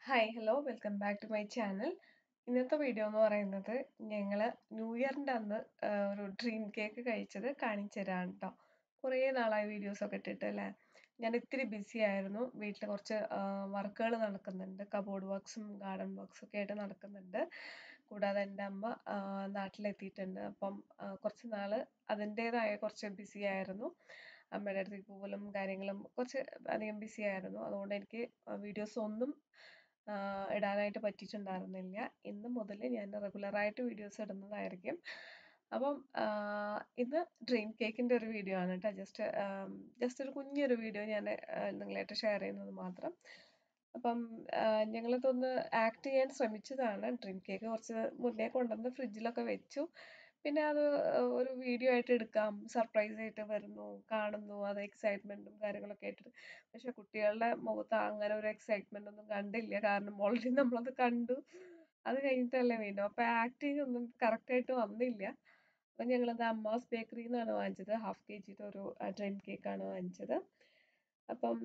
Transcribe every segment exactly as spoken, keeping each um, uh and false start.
Hi hello welcome back to my channel. ഇന്നത്തെ video എന്ന് പറയുന്നത് ഞങ്ങൾ ന്യൂ ഇയറിൻ്റെ അന്ന് ആ, ഒരു ഡ്രീം കേക്ക് കഴിച്ചത് കാണിച്ചു തരാണ് കേട്ടോ. കുറേ നാളായി വീഡിയോസ് ഒക്കെ ഇട്ടിട്ട് അല്ലേ. ഞാൻ ഇത്തിരി ബിസി ആയിരുന്നു. വീട്ടിൽ കുറച്ച് വർക്കുകൾ നടക്കുന്നുണ്ട്, കബോർഡ് വർക്ക്സും ഗാർഡൻ വർക്ക്സും ഒക്കെ ആയിട്ട് നടക്കുന്നുണ്ട്. കൂടാതെ എൻ്റെ അമ്മ ആ, നാട്ടിലെത്തിയിട്ടുണ്ട്. അപ്പം ആ, കുറച്ച് നാള് അതിൻ്റെതായ കുറച്ച് ബിസി ആയിരുന്നു. അമ്മയുടെ അടുത്തേക്ക് പോകലും കാര്യങ്ങളും കുറച്ച് അധികം ബിസി ആയിരുന്നു. അതുകൊണ്ട് എനിക്ക് വീഡിയോസ് ഒന്നും ആഹ് ഇടാനായിട്ട് പറ്റിയിട്ടുണ്ടായിരുന്നില്ല. ഇന്ന് മുതൽ ഞാൻ റെഗുലറായിട്ട് വീഡിയോസ് ഇടുന്നതായിരിക്കും. അപ്പം ആഹ് ഇന്ന് ഡ്രീം കേക്കിൻ്റെ ഒരു വീഡിയോ ആണ് കേട്ടോ. ജസ്റ്റ് ജസ്റ്റ് ഒരു കുഞ്ഞൊരു വീഡിയോ ഞാൻ നിങ്ങളായിട്ട് ഷെയർ ചെയ്യുന്നത് മാത്രം. അപ്പം ഞങ്ങളിതൊന്ന് ആക്ട് ചെയ്യാൻ ശ്രമിച്ചതാണ്. ഡ്രീം കേക്ക് കുറച്ച് മുന്നേ കൊണ്ടുവന്ന് ഫ്രിഡ്ജിലൊക്കെ വെച്ചു. പിന്നെ അത് ഒരു വീഡിയോ ആയിട്ട് എടുക്കാം, സർപ്രൈസ് ആയിട്ട് വരുന്നു, കാണുന്നു, അത് എക്സൈറ്റ്മെന്റും കാര്യങ്ങളൊക്കെ ആയിട്ട്. പക്ഷെ കുട്ടികളുടെ മുഖത്ത് അങ്ങനെ ഒരു എക്സൈറ്റ്മെന്റ് ഒന്നും കണ്ടില്ല. കാരണം ഓൾറെഡി നമ്മളത് കണ്ടു. അത് കഴിഞ്ഞിട്ടല്ലേ വീണ്ടും. അപ്പൊ ആക്ടിങ് ഒന്നും കറക്റ്റ് ആയിട്ട് വന്നില്ല. അപ്പൊ ഞങ്ങളത് അമ്മാസ് ബേക്കറിയിൽ നിന്നാണ് വാങ്ങിച്ചത്. ഹാഫ് കെ ജിയുടെ ഒരു ഡ്രീം കേക്ക് ആണ് വാങ്ങിച്ചത്. അപ്പം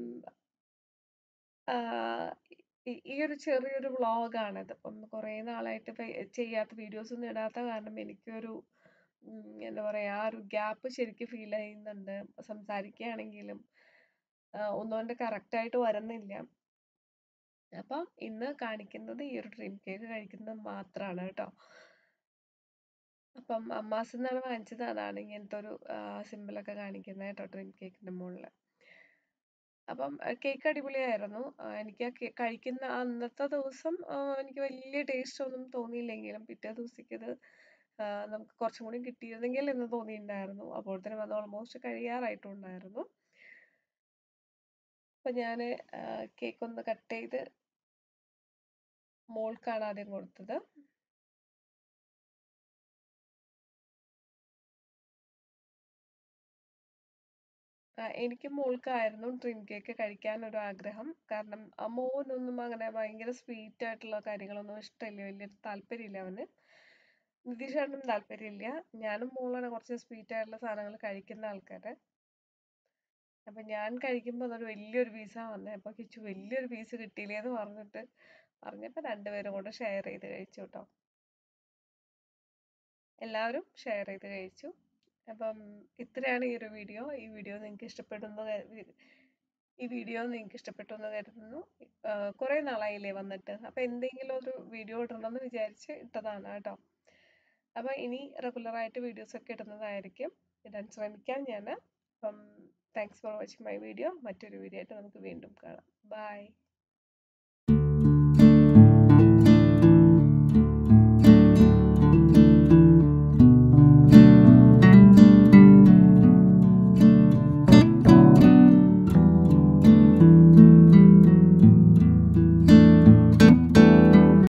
ആഹ് ഈ ഈ ഒരു ചെറിയൊരു വ്ളോഗാണിത്. അപ്പം കുറേ നാളായിട്ട് ഇപ്പൊ ചെയ്യാത്ത വീഡിയോസ് ഒന്നും ഇടാത്ത കാരണം എനിക്കൊരു ഉം, എന്താ പറയാ, ആ ഒരു ഗ്യാപ്പ് ശരിക്കും ഫീൽ ചെയ്യുന്നുണ്ട്. സംസാരിക്കുകയാണെങ്കിലും ആഹ് ഒന്നും കൊണ്ട് കറക്റ്റ് ആയിട്ട് വരുന്നില്ല. അപ്പം ഇന്ന് കാണിക്കുന്നത് ഈ ഒരു ഡ്രീം കേക്ക് കഴിക്കുന്നത് മാത്രമാണ് കേട്ടോ. അപ്പം അമ്മാസ് എന്നാണ് വാങ്ങിച്ചത്. അതാണ് ഇങ്ങനത്തെ ഒരു സിമ്പിളൊക്കെ കാണിക്കുന്നത് കേട്ടോ, ഡ്രീം കേക്കിന്റെ മുകളിൽ. അപ്പം കേക്ക് അടിപൊളിയായിരുന്നു. ആ, എനിക്ക് ആ കേ- കഴിക്കുന്ന അന്നത്തെ ദിവസം ആ, എനിക്ക് വലിയ ടേസ്റ്റ് ഒന്നും തോന്നിയില്ലെങ്കിലും പിറ്റേ ദിവസത്തേക്ക് ഇത് ആ, നമുക്ക് കുറച്ചും കൂടി കിട്ടിയിരുന്നെങ്കിൽ എന്ന് തോന്നിയിട്ടുണ്ടായിരുന്നു. അപ്പോഴത്തേനും അത് ഓൾമോസ്റ്റ് കഴിയാറായിട്ടുണ്ടായിരുന്നു. അപ്പൊ ഞാന് കേക്ക് ഒന്ന് കട്ട് ചെയ്ത് മോൾക്കാണ് ആദ്യം കൊടുത്തത്. ആ, എനിക്ക് മോൾക്കായിരുന്നു ഡ്രീം കേക്ക് കഴിക്കാൻ ഒരു ആഗ്രഹം. കാരണം ആ മോനൊന്നും അങ്ങനെ ഭയങ്കര സ്വീറ്റ് ആയിട്ടുള്ള കാര്യങ്ങളൊന്നും ഇഷ്ടമില്ല, വലിയ താല്പര്യമില്ല അവന്. നിതീഷേട്ടനും താല്പര്യമില്ല. ഞാനും മോളാണ് കുറച്ച് സ്വീറ്റ് ആയിട്ടുള്ള സാധനങ്ങൾ കഴിക്കുന്ന ആൾക്കാര്. അപ്പൊ ഞാൻ കഴിക്കുമ്പോ അതൊരു വലിയൊരു പീസാ വന്നേ. അപ്പൊ കിച്ചു വലിയൊരു പീസ് കിട്ടിയില്ലേന്ന് പറഞ്ഞിട്ട് പറഞ്ഞപ്പോ രണ്ടുപേരും കൂടെ ഷെയർ ചെയ്ത് കഴിച്ചു കേട്ടോ. എല്ലാവരും ഷെയർ ചെയ്ത് കഴിച്ചു. അപ്പം ഇത്രയാണ് ഈ ഒരു വീഡിയോ. ഈ വീഡിയോ നിങ്ങൾക്ക് ഇഷ്ടപ്പെടുന്നു കരു- ഈ വീഡിയോ നിങ്ങൾക്ക് ഇഷ്ടപ്പെട്ടു എന്ന് കരുതുന്നു. ആഹ് കുറെ നാളായില്ലേ വന്നിട്ട്. അപ്പൊ എന്തെങ്കിലും ഒരു വീഡിയോ ഇടണമെന്ന് വിചാരിച്ച് ഇട്ടതാണ് കേട്ടോ. അപ്പൊ ഇനി റെഗുലർ ആയിട്ട് വീഡിയോസ് ഒക്കെ ഇടുന്നതായിരിക്കും. ഇടാൻ ശ്രമിക്കാം ഞാൻ. അപ്പം thanks for watching my video. മറ്റൊരു വീഡിയോ ആയിട്ട് നമുക്ക് വീണ്ടും കാണാം. ബൈ.